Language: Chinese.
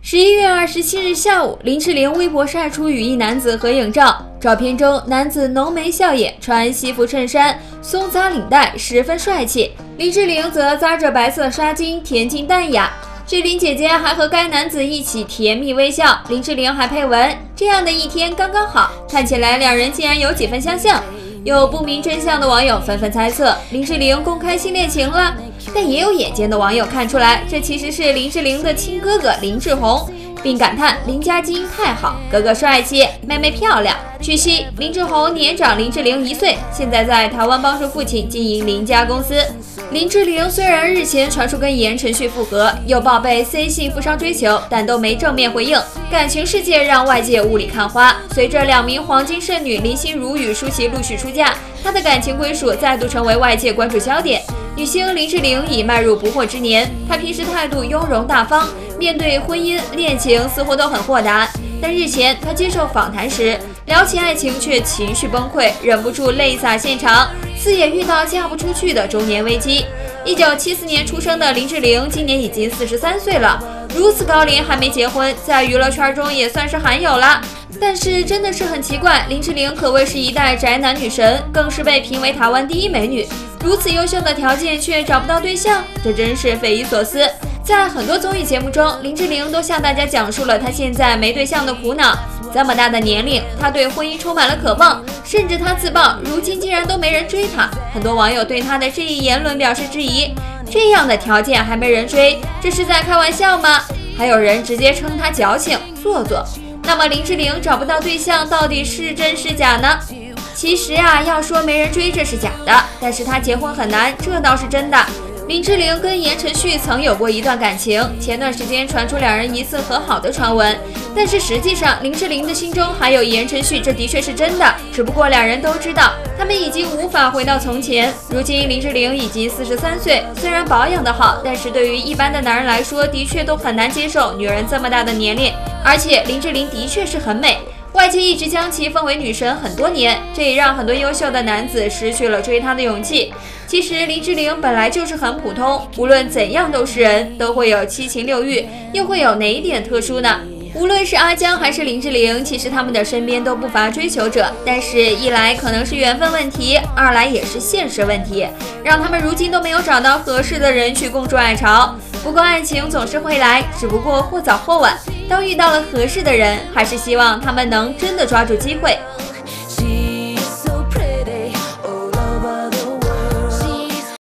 11月27日下午，林志玲微博晒出与一男子合影照。照片中，男子浓眉笑眼，穿西服衬衫，松扎领带，十分帅气。林志玲则扎着白色纱巾，恬静淡雅。志玲姐姐还和该男子一起甜蜜微笑。林志玲还配文：“这样的一天刚刚好，看起来两人竟然有几分相像。”有不明真相的网友纷纷猜测林志玲公开新恋情了，但也有眼尖的网友看出来，这其实是林志玲的亲哥哥林志宏，并感叹林家基因太好，哥哥帅气，妹妹漂亮。据悉，林志宏年长林志玲1岁，现在在台湾帮助父亲经营林家公司。林志玲虽然日前传出跟言承旭复合，又报被 C 姓富商追求，但都没正面回应，感情世界让外界雾里看花。随着2名黄金剩女林心如与舒淇陆续出嫁，她的感情归属再度成为外界关注焦点。女星林志玲已迈入不惑之年，她平时态度雍容大方，面对婚姻恋情似乎都很豁达。但日前她接受访谈时，聊起爱情却情绪崩溃，忍不住泪洒现场，似也遇到嫁不出去的中年危机。1974年出生的林志玲今年已经43岁了，如此高龄还没结婚，在娱乐圈中也算是罕有了。但是真的是很奇怪，林志玲可谓是一代宅男女神，更是被评为台湾第1美女，如此优秀的条件却找不到对象，这真是匪夷所思。在很多综艺节目中，林志玲都向大家讲述了她现在没对象的苦恼。这么大的年龄，她对婚姻充满了渴望，甚至她自曝如今竟然都没人追她。很多网友对她的这一言论表示质疑，这样的条件还没人追，这是在开玩笑吗？还有人直接称她矫情做作。那么林志玲找不到对象到底是真是假呢？其实要说没人追这是假的，但是她结婚很难，这倒是真的。林志玲跟言承旭曾有过一段感情，前段时间传出2人疑似和好的传闻，但是实际上林志玲的心中还有言承旭，这的确是真的，只不过2人都知道他们已经无法回到从前。如今林志玲已经43岁，虽然保养得好，但是对于一般的男人来说，的确都很难接受女人这么大的年龄，而且林志玲的确是很美，外界一直将其封为女神很多年，这也让很多优秀的男子失去了追她的勇气。其实林志玲本来就是很普通，无论怎样都是人，都会有7情6欲，又会有哪一点特殊呢？无论是阿江还是林志玲，其实他们的身边都不乏追求者，但是一来可能是缘分问题，二来也是现实问题，让他们如今都没有找到合适的人去共筑爱巢。不过爱情总是会来，只不过或早或晚，当遇到了合适的人，还是希望他们能真的抓住机会。